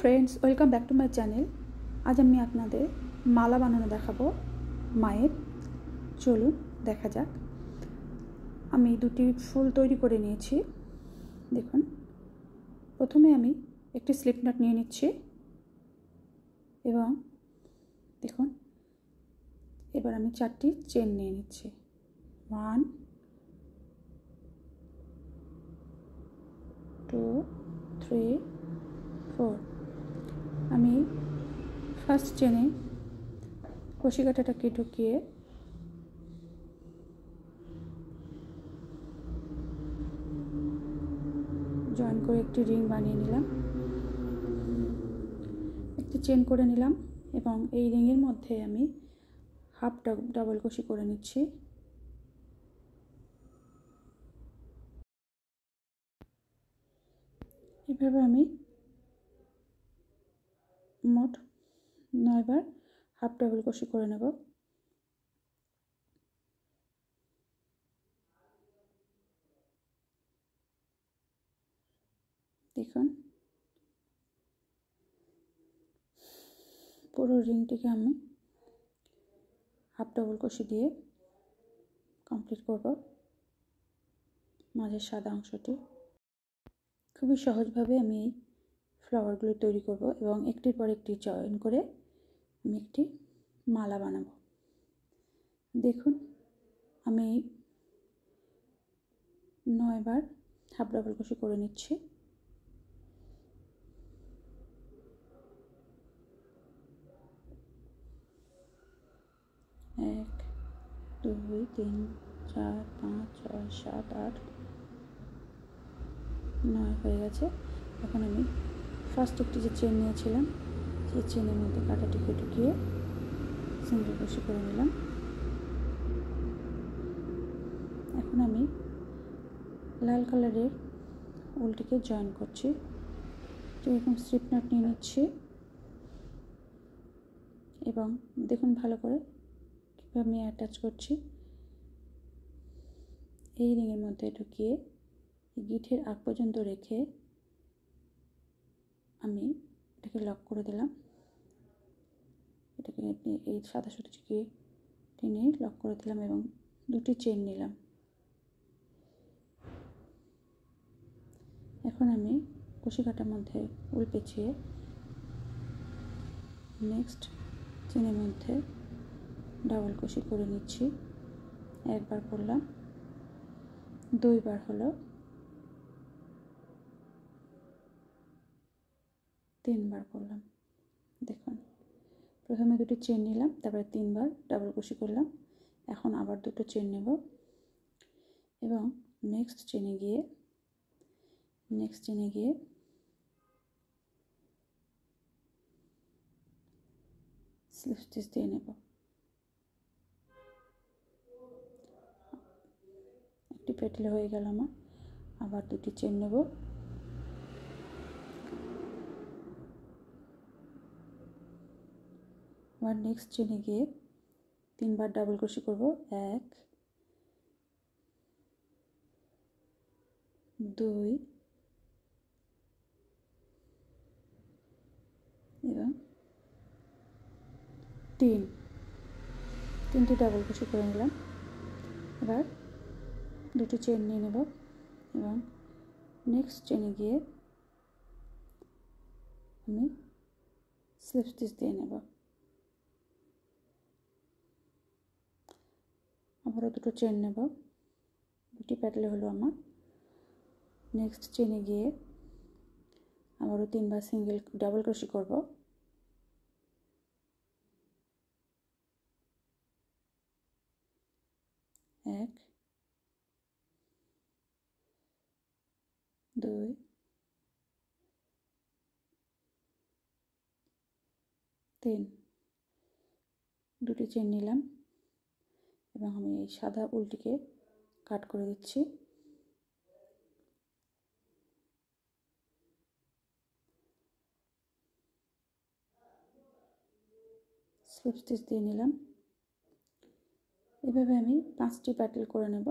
Friends welcome back to my channel. आज আমি আপনাদের মালা বানানো দেখাবো মায়ের। চলুন দেখা যাক। আমি দুটি ফুল তৈরি করে নিয়েছি। দেখুন, প্রথমে আমি একটি স্লিপ নট নিয়ে নিচ্ছি এবং দেখুন এবার আমি চারটি চেন নিয়ে নিচ্ছি। 1 2 3 4। আমি ফার্স্ট চেনে কষি কাঁটাটাকে ঢুকিয়ে জয়েন করে একটি রিং বানিয়ে নিলাম, একটি চেন করে নিলাম এবং এই রিংয়ের মধ্যে আমি হাফ ডাবল কষি করে নিচ্ছি। এভাবে আমি মোট 9 বার হাফ ডাবল কষি করে নেব। দেখুন পুরো রিংটিকে আমি হাফ ডাবল কষি দিয়ে কমপ্লিট করব। মাঝের সাদা অংশটি খুবই সহজভাবে আমি এই ফ্লাওয়ারগুলো তৈরি করব এবং একটির পর একটি চয়ন করে আমি একটি মালা বানাবো। দেখুন আমি 9 বার হাফ ডাবল কষি করে নিচ্ছি। এক 2 3 4 5 6 7 8 9 হয়ে গেছে। এখন আমি ফার্স্ট একটি যে চেন নিয়েছিলাম সেই চেনের মধ্যে কাঁটাটিকে ঢুকিয়ে সিঙ্গেল কষি করে নিলাম। এখন আমি লাল কালারের উলটিকে জয়েন করছি। এরকম স্লিপ নট নিয়ে নিচ্ছি এবং দেখুন ভালো করে কীভাবে আমি অ্যাটাচ করছি। এই রিংয়ের মধ্যে ঢুকিয়ে গিঁঠের আগ পর্যন্ত রেখে আমি এটাকে লক করে দিলাম। এটাকে এই সাদা সুতিটিকে টেনে লক করে দিলাম এবং দুটি চেন নিলাম। এখন আমি কষি কাটার মধ্যে উল পেঁচিয়ে নেক্সট চেনের মধ্যে ডাবল কষি করে নিচ্ছি। একবার করলাম, 2 বার হলো, 3 বার করলাম। দেখুন প্রথমে দুটি চেন নিলাম, তারপরে 3 বার ডাবল কষি করলাম। এখন আবার দুটো চেন নেব এবং নেক্সট চেনে গিয়ে স্লিপ স্টিচ দিয়ে নেব। একটি পেটলে হয়ে গেল আমার। আবার দুটি চেন নেব, আবার নেক্সট চেনে গিয়ে 3 বার ডাবল ক্রোশে করব। 1 2 এবং 3টি ডাবল ক্রোশে করে নিলাম। এবার দুটি চেন নিয়ে নেব এবং নেক্সট চেনে গিয়ে আমি স্লিপ স্টিচ দিয়ে নেব। আবারও দুটো চেন নেব, দুটি প্যাটেলে হলো আমার। নেক্সট চেনে গিয়ে আবারও 3 বার ডাবল ক্রোশে করব। এক 2 3 দুটি চেন নিলাম এবং আমি এই সাদা উলটিকে কাট করে দিচ্ছি। স্লিপ স্টিচ দিয়ে নিলাম। এভাবে আমি 5টি প্যাটেল করে নেব।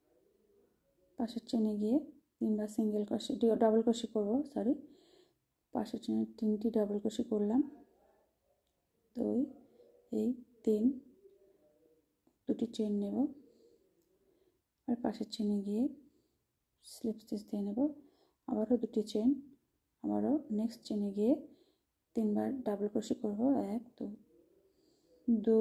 পাশের চেনে গিয়ে 3 বার ডাবল ক্রোশে করব, পাশের চেনে 3টি ডাবল ক্রোশে করলাম, 2 এই 3 দুটি চেন নেব, আর পাশের চেনে গিয়ে স্লিপ স্টিচ দিয়ে নেব, আবারও দুটি চেন, আবারও নেক্সট চেনে গিয়ে 3বার ডাবল ক্রোশে করব, 1 2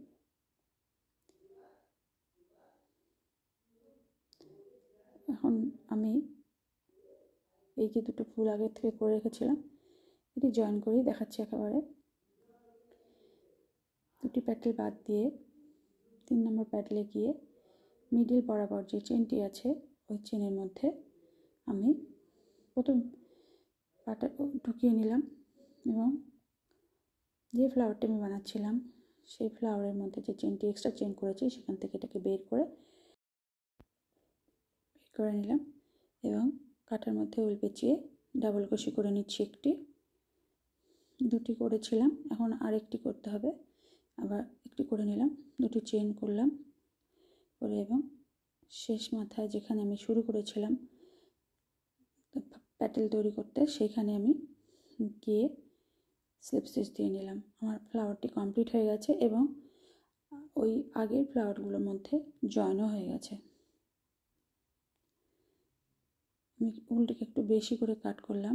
এখন আমি এই যে দুটো ফুল আগে থেকে করে রেখেছিলাম এটি জয়েন করেই দেখাচ্ছি। একেবারে দুটি প্যাটেল বাদ দিয়ে 3 নম্বর প্যাটেলে গিয়ে মিডিল বরাবর যে চেনটি আছে ওই চেনের মধ্যে আমি প্রথম পাটা ঢুকিয়ে নিলাম এবং যে ফ্লাওয়ারটি আমি বানাচ্ছিলাম সেই ফ্লাওয়ারের মধ্যে যে চেনটি এক্সট্রা চেন করেছি সেখান থেকে এটাকে বের করে নিলাম এবং কাটার মধ্যে উল পেঁচিয়ে ডাবল ক্রোশে করে নিচ্ছি। একটি দুটি করেছিলাম, এখন আরেকটি করতে হবে, আবার একটি করে নিলাম, দুটি চেন করলাম করে এবং শেষ মাথায় যেখানে আমি শুরু করেছিলাম প্যাটেল তৈরি করতে সেইখানে আমি গিয়ে স্লিপ স্টিচ দিয়ে নিলাম। আমার ফ্লাওয়ারটি কমপ্লিট হয়ে গেছে এবং ওই আগের ফ্লাওয়ারগুলোর মধ্যে জয়েনও হয়ে গেছে। আমি উলটিকে একটু বেশি করে কাট করলাম,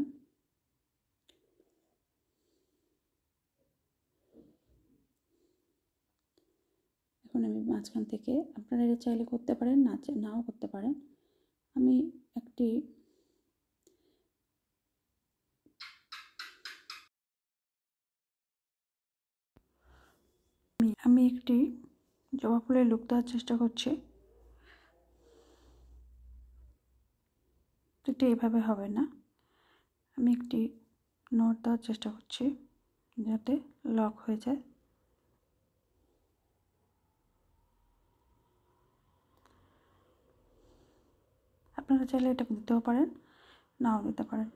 এখন আমি মাঝখান থেকে, আপনারা এটা চাইলে করতে পারেন, নাও করতে পারেন, আমি একটি জবা ফুলের লুক দেওয়ার চেষ্টা করছি। এটা এভাবে হবে না, আমি একটি নট দেওয়ার চেষ্টা করছি যাতে লক হয়ে যায়। আপনারা চাইলে এটা দিতেও পারেন, নাও দিতে পারেন।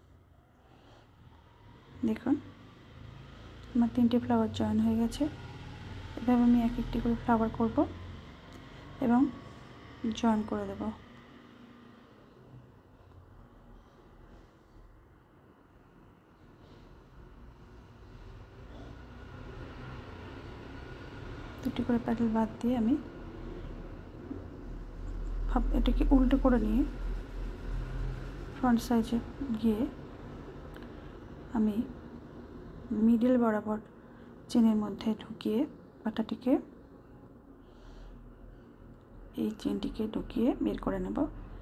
দেখুন আমার 3টি ফ্লাওয়ার জয়েন হয়ে গেছে। এভাবে আমি এক একটি করে ফ্লাওয়ার করব এবং জয়েন করে দেব। দুটি করে প্যাটেল বাদ দিয়ে আমি এটাকে উল্টো করে নিয়ে ফ্রন্ট সাইডে গিয়ে আমি মিডল বরাবর চেনের মধ্যে ঢুকিয়ে পাটাটিকে এই চেনটিকে ঢুকিয়ে বের করে নেব,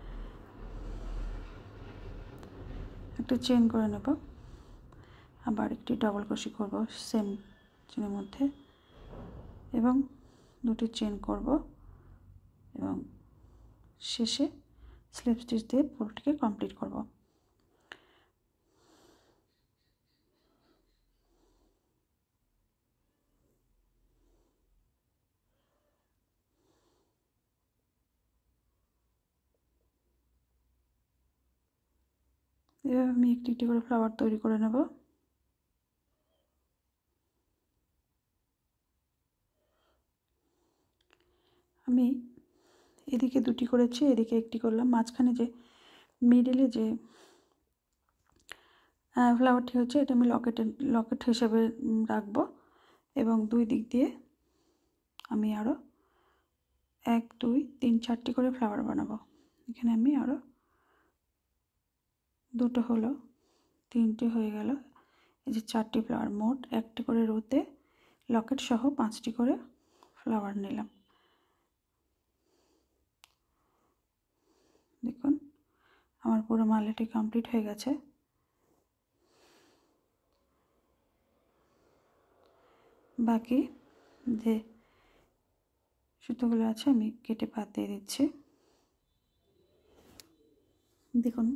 একটা চেন করে নেব, আবার একটি ডাবল ক্রোশে করব সেম চেনের মধ্যে এবং দুটি চেন করব এবং শেষে স্লিপ স্টিচ দিয়ে পুরোটিকে কমপ্লিট করব। এভাবে আমি একটি একটি করে ফ্লাওয়ার তৈরি করে নেব। আমি এদিকে দুটি করেছি, এদিকে একটি করলাম, মাঝখানে যে মিডলে যে ফ্লাওয়ারটি হচ্ছে এটা আমি লকেট হিসেবে রাখবো এবং দুই দিক দিয়ে আমি আরও 1 2 3 4টি করে ফ্লাওয়ার বানাবো। এখানে আমি আরও দুটো হলো, 3টে হয়ে গেল, এই যে 4টি ফ্লাওয়ার, মোট একটি করে রোতে লকেট সহ 5টি করে ফ্লাওয়ার নিলাম। দেখুন আমার পুরো মালাটি কমপ্লিট হয়ে গেছে। বাকি যে সুতোগুলো আছে আমি কেটে পাত দিয়ে দিচ্ছি। দেখুন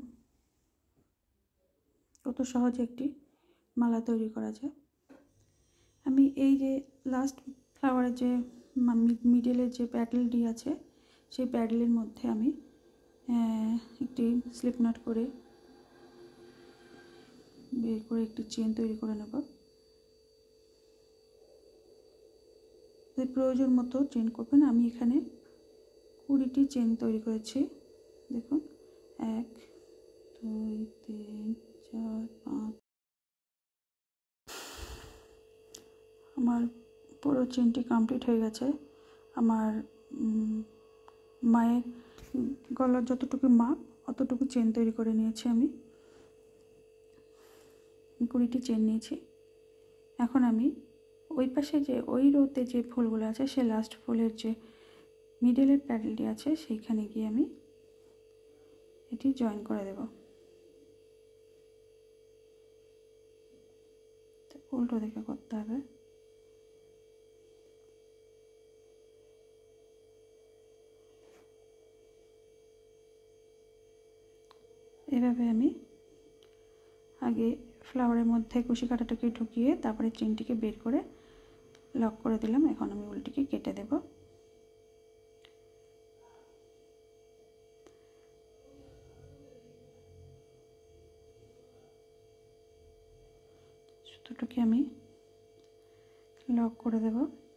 কত সহজে একটি মালা তৈরি করা যায়। আমি এই যে লাস্ট ফ্লাওয়ারের যে মিডলের যে প্যাটেলটি আছে সেই প্যাটেলের মধ্যে আমি একটি স্লিপ নট করে বের করে একটি চেন তৈরি করে নেব। প্রয়োজন মতো চেন করবেন। আমি এখানে 20টি চেন তৈরি করেছি। দেখুন 1 2 3 4 5 আমার পুরো চেনটি কমপ্লিট হয়ে গেছে। আমার মায়ের গলার যতটুকু মাপ অতটুকু চেন তৈরি করে নিয়েছি। আমি 20টি চেন নিয়েছি। এখন আমি ওই পাশে যে ওই রোতে যে ফুলগুলো আছে সে লাস্ট ফুলের যে মিডলের প্যাডেলটি আছে সেইখানে গিয়ে আমি এটি জয়েন করে দেব। উল্টো দিকে করতে হবে। এভাবে আমি আগে ফ্লাওয়ারের মধ্যে কুশি কাঁটাটাকে ঢুকিয়ে তারপরে চেনটিকে বের করে লক করে দিলাম। এখন আমি উলটিকে কেটে দেব। সুতোটাকে আমি লক করে দেব।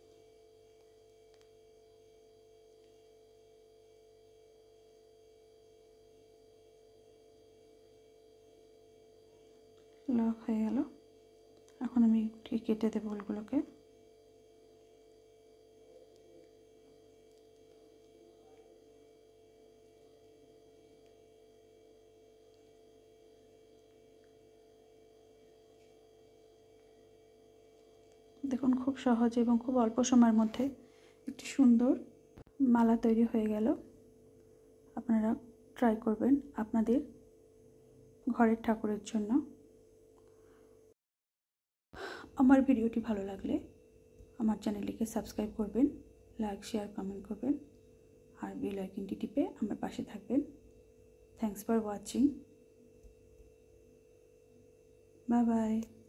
লক হয়ে গেল। এখন আমি কেটে দেবো উলগুলোকে। দেখুন খুব সহজে এবং খুব অল্প সময়ের মধ্যে একটি সুন্দর মালা তৈরি হয়ে গেল। আপনারা ট্রাই করবেন আপনাদের ঘরের ঠাকুরের জন্য। আমার ভিডিওটি ভালো লাগলে আমার চ্যানেলটিকে সাবস্ক্রাইব করবেন, লাইক শেয়ার কমেন্ট করবেন আর বেল আইকনটি টিপে আমার পাশে থাকবেন। Thanks for watching. Bye by.